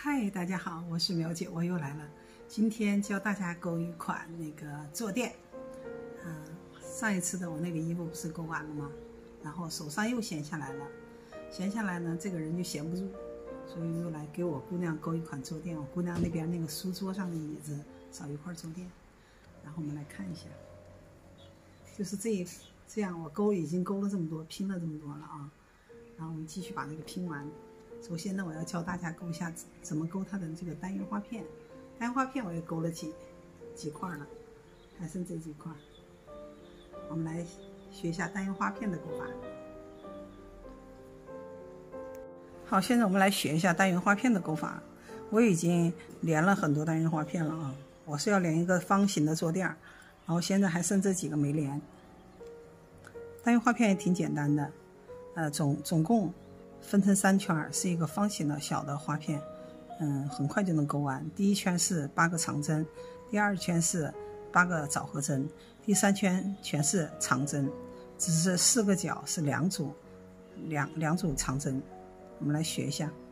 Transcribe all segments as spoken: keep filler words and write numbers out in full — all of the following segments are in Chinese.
嗨，大家好，我是苗姐，我又来了。今天教大家勾一款那个坐垫。嗯、呃，上一次的我那个衣服不是勾完了吗？然后手上又闲下来了，闲下来呢，这个人就闲不住，所以又来给我姑娘勾一款坐垫。我姑娘那边那个书桌上的椅子少一块坐垫，然后我们来看一下，就是这一这样，我勾已经勾了这么多，拼了这么多了啊。然后我们继续把这个拼完。首先呢，我要教大家勾一下怎么勾它的这个单元花片。单元花片我也勾了几几块了，还剩这几块。我们来学一下单元花片的勾法。好，现在我们来学一下单元花片的勾法。我已经连了很多单元花片了啊，我是要连一个方形的坐垫，然后现在还剩这几个没连。单元花片也挺简单的，呃，总总共分成三圈，是一个方形的小的花片，嗯，很快就能勾完。第一圈是八个长针，第二圈是八个枣核针，第三圈全是长针，只是四个角是两组，两两组长针。我们来学一下。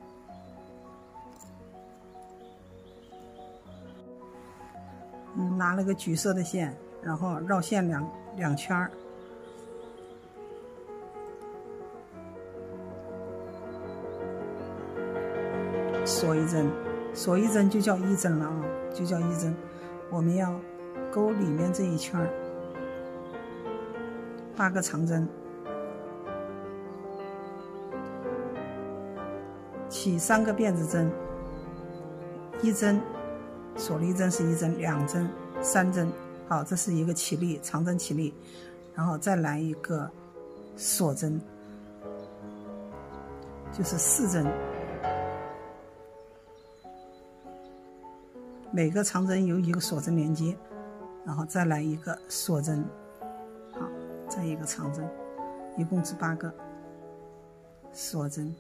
嗯，拿了个橘色的线，然后绕线两两圈。锁一针，锁一针就叫一针了啊，就叫一针。我们要勾里面这一圈，八个长针，起三个辫子针，一针，锁了一针是一针，两针，三针。好，这是一个起立，长针起立，然后再来一个锁针，就是四针。每个长针有一个锁针连接，然后再来一个锁针，好，再一个长针，一共是八个锁针。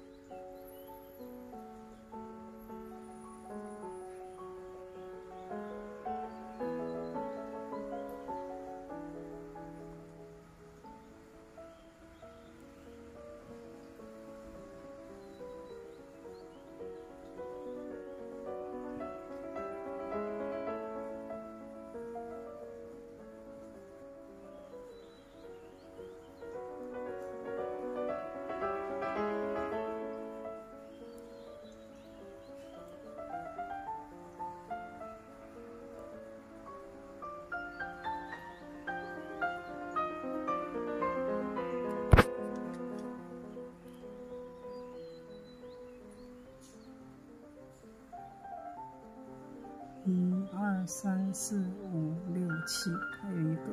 一二三四五六七，还有一个。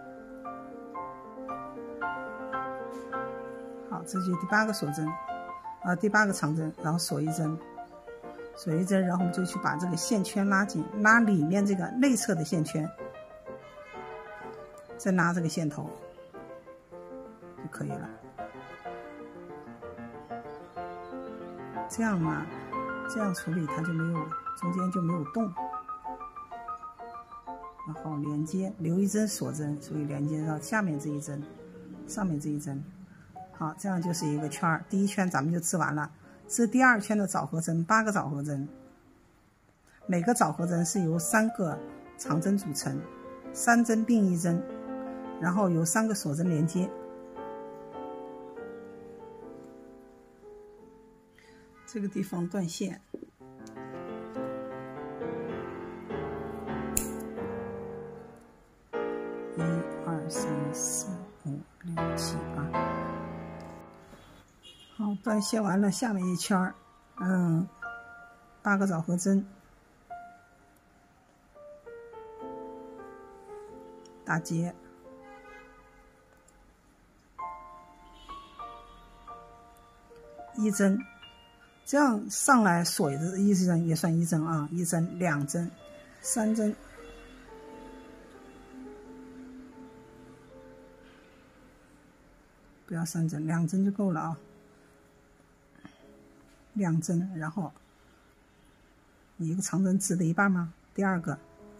好，这就第八个锁针，啊，第八个长针，然后锁一针，锁一针，然后我们就去把这个线圈拉紧，拉里面这个内侧的线圈，再拉这个线头就可以了。这样嘛，这样处理它就没有中间就没有洞。然后连接，留一针锁针，所以连接到下面这一针，上面这一针。好，这样就是一个圈儿。第一圈咱们就织完了，织第二圈的枣核针，八个枣核针，每个枣核针是由三个长针组成，三针并一针，然后由三个锁针连接。这个地方断线。一二三四五六七八，好，断线完了，下面一圈儿，嗯，八个枣核针，打结，一针，这样上来锁一针，一针也算一针啊，一针，两针，三针。不要三针，两针就够了啊。两针，然后一个长针织的一半吗？第二个，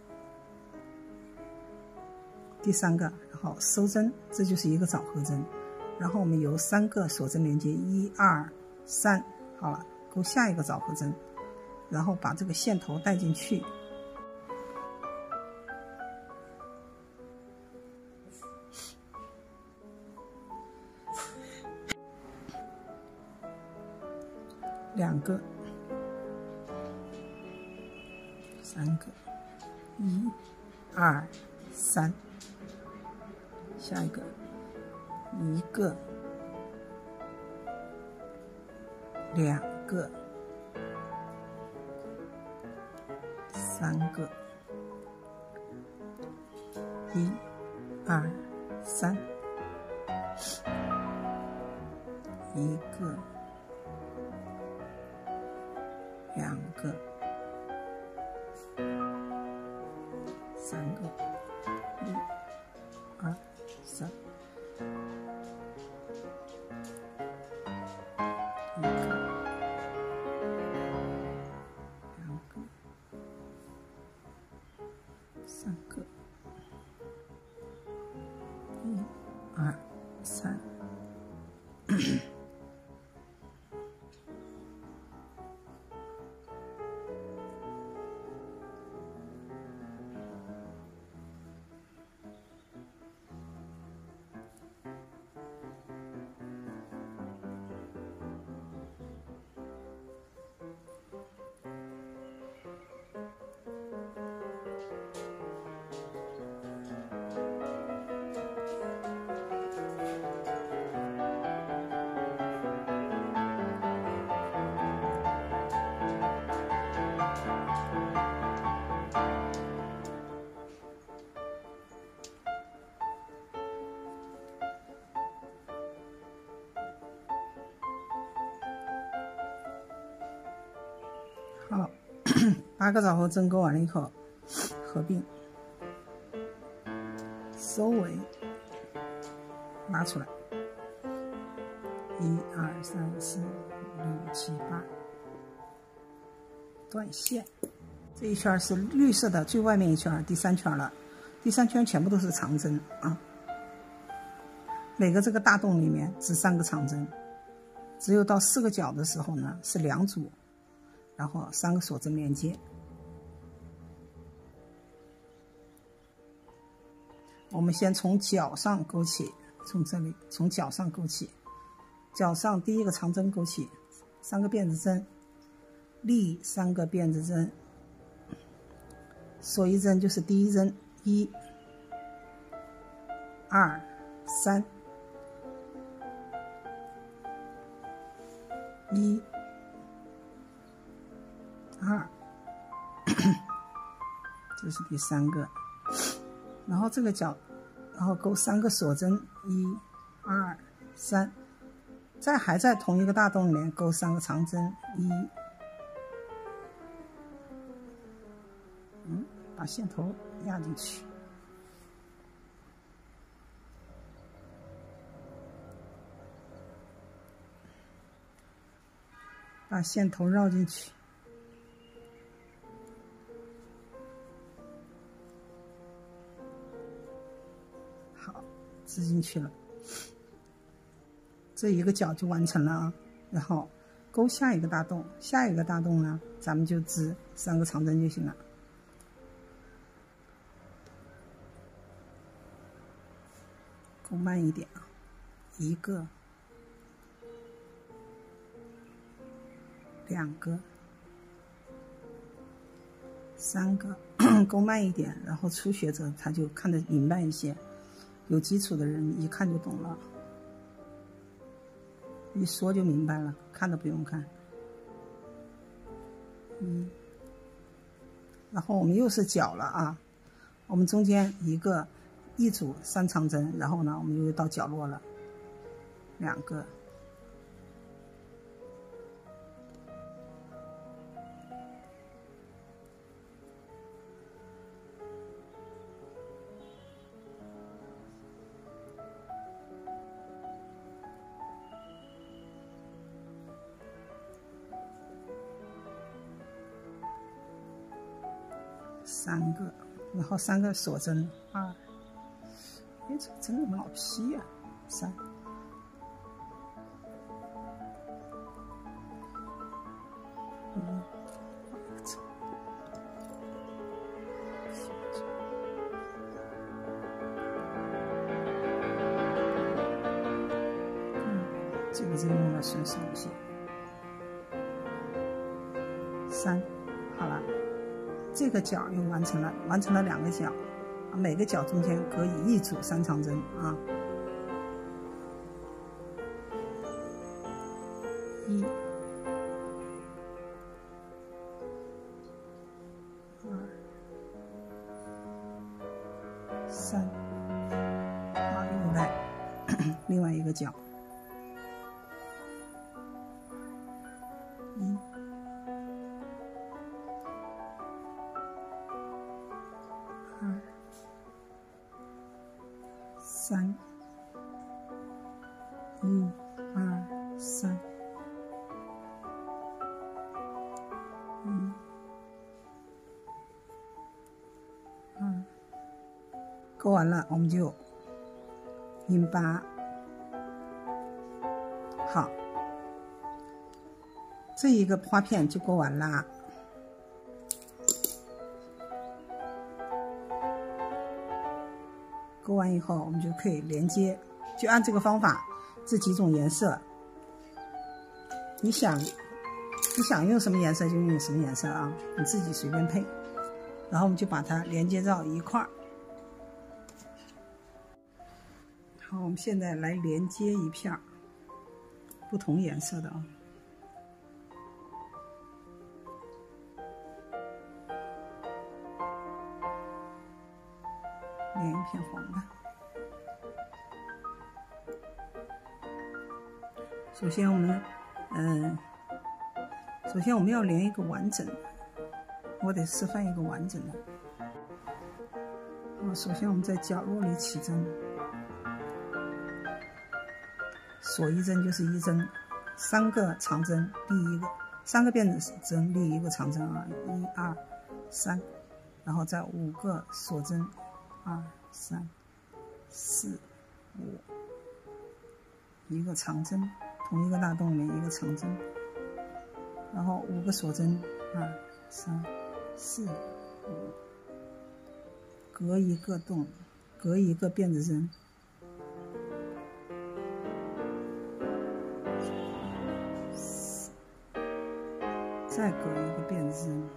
第三个，然后收针，这就是一个枣核针。然后我们由三个锁针连接，一二三，好了，勾下一个枣核针， 然后把这个线头带进去。两个，三个，一、二、三，下一个，一个，两个，三个，一、二、三，一个。两个，三个，一、二、三，一个，两个，三个，一、二、三。好，八个枣核针钩完了以后，合并，收尾，拉出来，一二三四五六七八，断线。这一圈是绿色的最外面一圈，第三圈了，第三圈全部都是长针啊。每个这个大洞里面只三个长针，只有到四个角的时候呢是两组。然后三个锁针连接，我们先从角上勾起，从这里从角上勾起，角上第一个长针勾起，三个辫子针，立三个辫子针，锁一针就是第一针，一、二、三，一。二，这是第三个，然后这个角，然后钩三个锁针，一、二、三，再还在同一个大洞里面钩三个长针，一，嗯，把线头压进去，把线头绕进去。织进去了，这一个角就完成了啊。然后钩下一个大洞，下一个大洞呢，咱们就织三个长针就行了。钩慢一点啊，一个，两个，三个，钩慢一点，然后初学者他就看得明白一些。有基础的人一看就懂了，一说就明白了，看都不用看。嗯，然后我们又是角了啊，我们中间一个一组三长针，然后呢，我们又到角落了，两个，三个，然后三个锁针，二，哎，这个针怎么老劈呀？三，嗯， 我这用的顺手一些。三，好了，这个角又完成了，完成了两个角，每个角中间可以一组三长针啊。一、二、三，好，又来另外一个角。一、二、三，一、二、三，一、二，勾完了，我们就引拔。好，这一个花片就勾完了。勾完以后，我们就可以连接，就按这个方法，这几种颜色，你想你想用什么颜色就用什么颜色啊，你自己随便配。然后我们就把它连接到一块儿。好，我们现在来连接一片不同颜色的啊。连一片黄的。首先我们，嗯，首先我们要连一个完整的，我得示范一个完整的。啊，首先我们在角落里起针，锁一针就是一针，三个长针立一个，三个辫子针立一个长针啊，一二三，然后再五个锁针。二三四五，一个长针，同一个大洞里面一个长针，然后五个锁针，二三四五，隔一个洞，隔一个辫子针，再隔一个辫子针。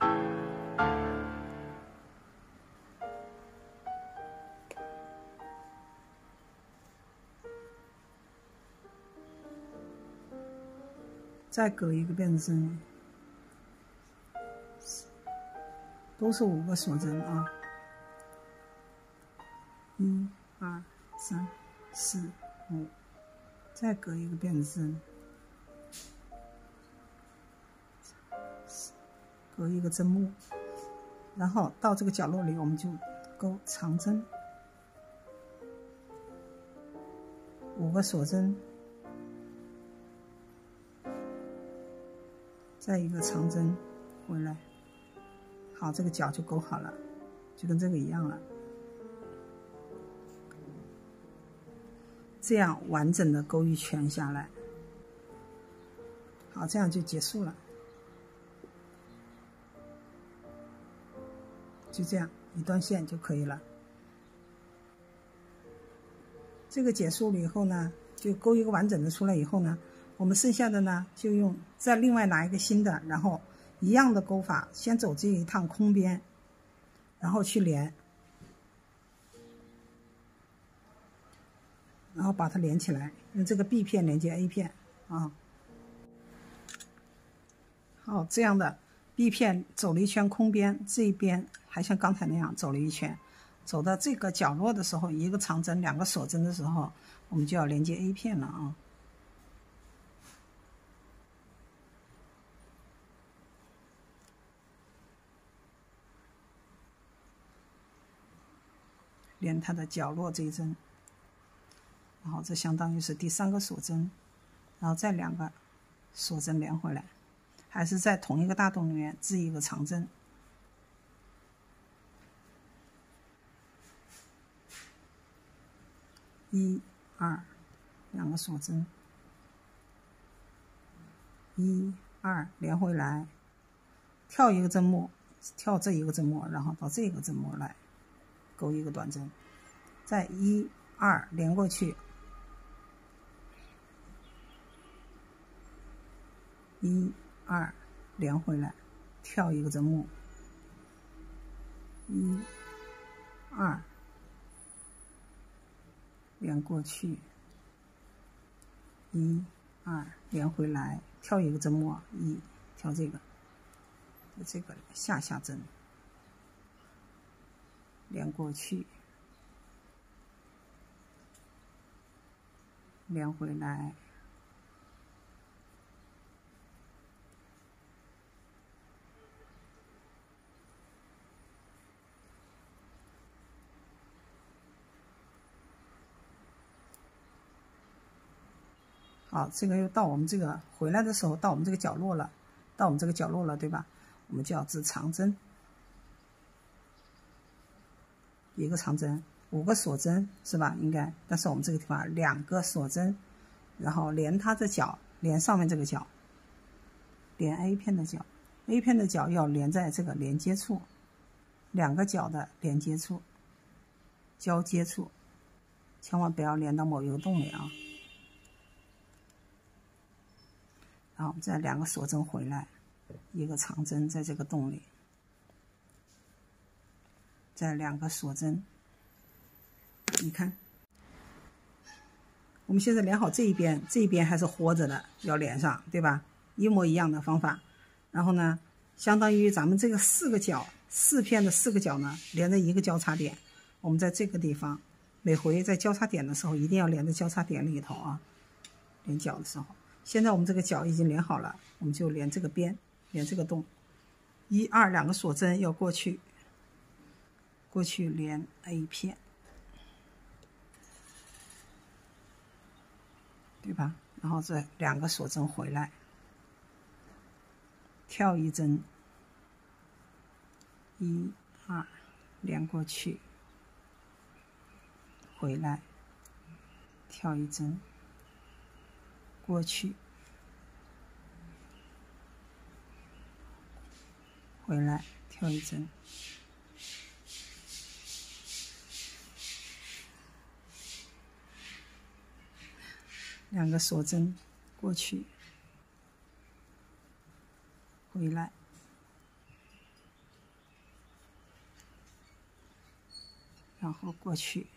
再隔一个辫子针，都是五个锁针啊，一、二、三、四、五，再隔一个辫子针，隔一个针目，然后到这个角落里我们就钩长针，五个锁针。再一个长针回来，好，这个角就勾好了，就跟这个一样了。这样完整的勾一圈下来，好，这样就结束了。就这样一段线就可以了。这个结束了以后呢，就勾一个完整的出来以后呢，我们剩下的呢，就用再另外拿一个新的，然后一样的钩法，先走这一趟空边，然后去连，然后把它连起来，用这个 B 片连接 A 片啊。好，这样的 B 片走了一圈空边，这一边还像刚才那样走了一圈，走到这个角落的时候，一个长针，两个锁针的时候，我们就要连接 A 片了啊。连它的角落这一针，然后这相当于是第三个锁针，然后再两个锁针连回来，还是在同一个大洞里面织一个长针，一二两个锁针，一二连回来，跳一个针目，跳这一个针目，然后到这个针目来勾一个短针，再一二连过去， 一二连回来，跳一个针目，一二连过去，一二连回来，跳一个针目，一跳这个，这个下下针，连过去，连回来，好，这个又到我们这个回来的时候，到我们这个角落了，到我们这个角落了，对吧？我们就要织长针，一个长针，五个锁针是吧？应该，但是我们这个地方两个锁针，然后连它的角，连上面这个角，连 A 片的角 ，A 片的角要连在这个连接处，两个角的连接处，交接处，千万不要连到某一个洞里啊。然后再两个锁针回来，一个长针在这个洞里，再两个锁针。你看，我们现在连好这一边，这一边还是活着的，要连上，对吧？一模一样的方法。然后呢，相当于咱们这个四个角，四片的四个角呢，连着一个交叉点。我们在这个地方，每回在交叉点的时候，一定要连着交叉点里头啊，连角的时候。现在我们这个角已经连好了，我们就连这个边，连这个洞，一二两个锁针要过去，过去连 A 片，对吧？然后这两个锁针回来，跳一针，一二连过去，回来，跳一针。过去，回来，跳一针，两个锁针，过去，回来，然后过去，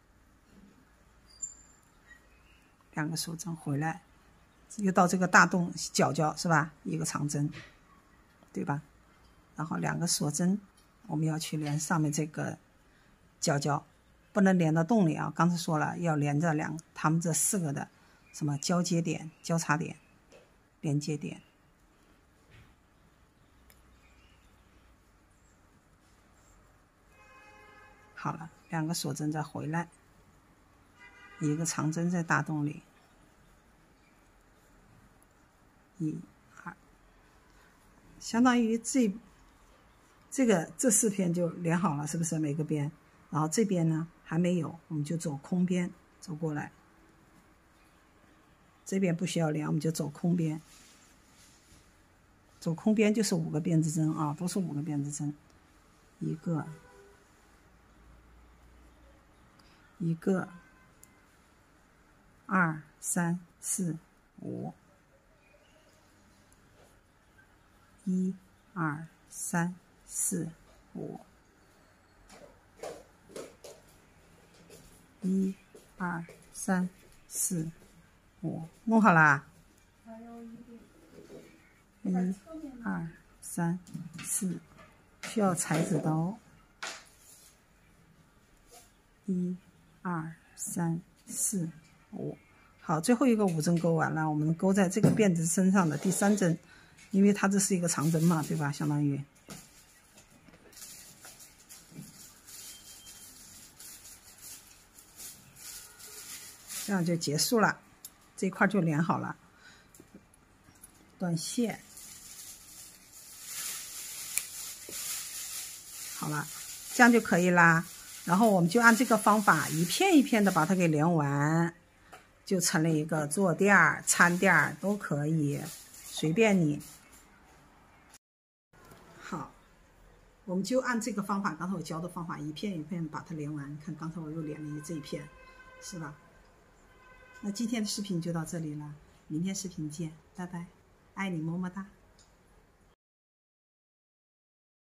两个锁针回来。又到这个大洞角角是吧？一个长针，对吧？然后两个锁针，我们要去连上面这个角角，不能连到洞里啊。刚才说了，要连着两他们这四个的什么交接点、交叉点、连接点。好了，两个锁针再回来，一个长针在大洞里。一二，相当于这这个这四片就连好了，是不是每个边？然后这边呢还没有，我们就走空边走过来。这边不需要连，我们就走空边。走空边就是五个编织针啊，都是五个编织针，一个，一个，二三四五。一、二、三、四、五，一、二、三、四、五，弄好啦。一、二、三、四，需要裁纸刀。一、二、三、四、五，好，最后一个五针钩完了，我们钩在这个辫子身上的第三针。因为它这是一个长针嘛，对吧？相当于这样就结束了，这块就连好了。断线，好了，这样就可以啦。然后我们就按这个方法，一片一片的把它给连完，就成了一个坐垫儿、餐垫儿都可以，随便你。好，我们就按这个方法，刚才我教的方法，一片一片把它连完。看，刚才我又连了一这一片，是吧？那今天的视频就到这里了，明天视频见，拜拜。 爱你，么么哒。